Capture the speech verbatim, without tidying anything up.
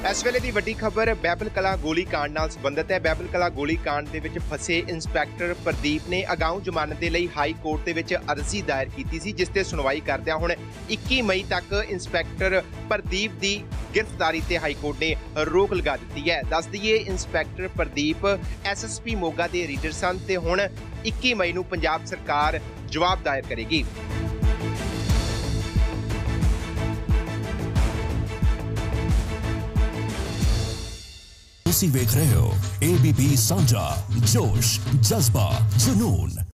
इस वेले की वड्डी खबर बैबल कला गोली कांड नाल संबंधित है। बैबल कला गोली कांड दे विच फसे इंस्पैक्टर प्रदीप ने अगाऊ जमानत दे लई हाई कोर्ट दे विच अर्जी दायर कीती सी, जिस ते सुनवाई करदिआं हुण इक्की मई तक इंस्पैक्टर प्रदीप दी गिरफ्तारी ते हाई कोर्ट ने रोक लगा दी है। दस दईए inspector Pradeep S S P Moga दे रीडर सन ते हुण इक्की मई नूं पंजाब सरकार जवाब दायर करेगी। ਤੁਸੀਂ ਵੇਖ ਰਹੇ ਹੋ ਏ ਬੀ ਪੀ ਸਾਂਝਾ, ਜੋਸ਼, ਜਜ਼ਬਾ, ਜਨੂਨ।